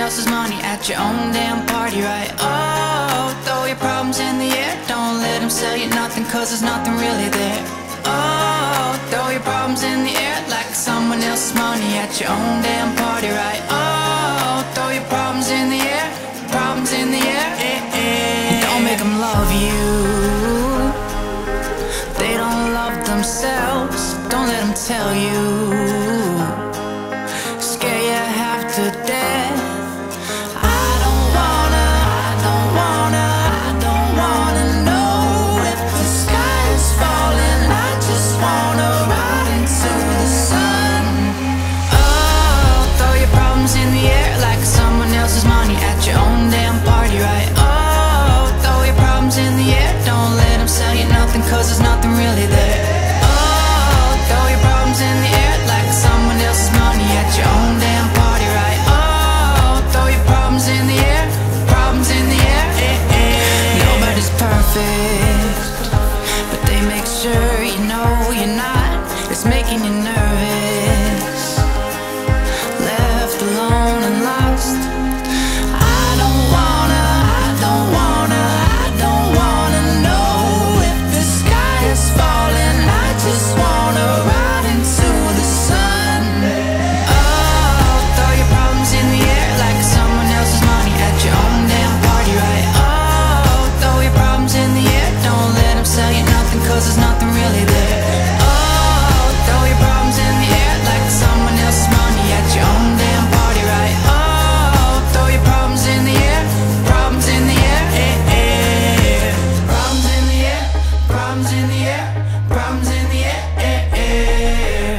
else's money at your own damn party, right? Oh, throw your problems in the air. Don't let them sell you nothing, cause there's nothing really there. Oh, throw your problems in the air like someone else's money at your own damn party, right? Oh, throw your problems in the air, problems in the air. Don't make them love you. They don't love themselves. Don't let them tell you. Scare you half to death. I don't wanna know if the sky is falling. I just wanna ride into the sun. Oh, throw your problems in the air like someone else's money at your own damn party, right? Oh, throw your problems in the air. Don't let them sell you nothing, cause there's nothing really there. Oh, throw your problems in the air like someone else's money at your own damn party, right? Oh, throw your problems in the air, problems in the air. Nobody's perfect, but they make sure you know you're not. It's making you nervous, left alone and lost. I don't wanna know if the sky is falling. I just wanna ride into the sun. Oh, throw your problems in the air like someone else's money at your own damn party, right? Oh, throw your problems in the air. Don't let them sell you nothing, cause there's nothing really there. Oh, throw your problems in the air like someone else's money at your own damn party, right? Oh, throw your problems in the air, problems in the air. Problems in the air, problems in the air, problems in the air.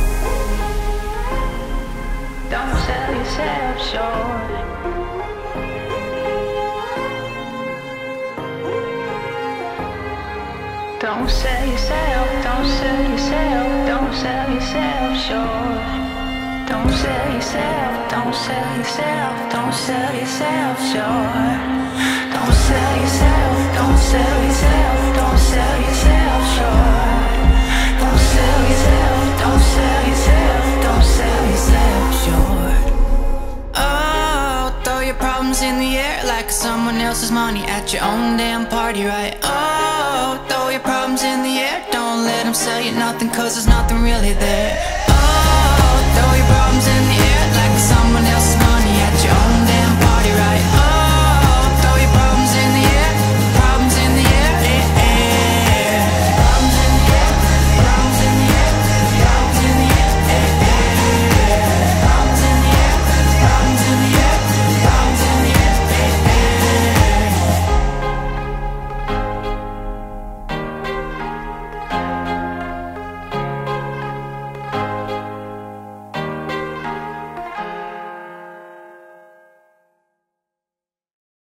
Don't sell yourself short. Don't sell yourself, don't sell yourself, don't sell yourself short. Don't sell yourself, don't sell yourself, don't sell yourself short. Don't sell yourself, don't sell yourself, don't sell yourself short. Don't sell yourself, don't sell yourself, don't sell yourself short. Oh, throw your problems in the air like someone else's money at your own damn party, right? Oh, throw your problems in the air. Don't let them sell you nothing, cause there's nothing really there.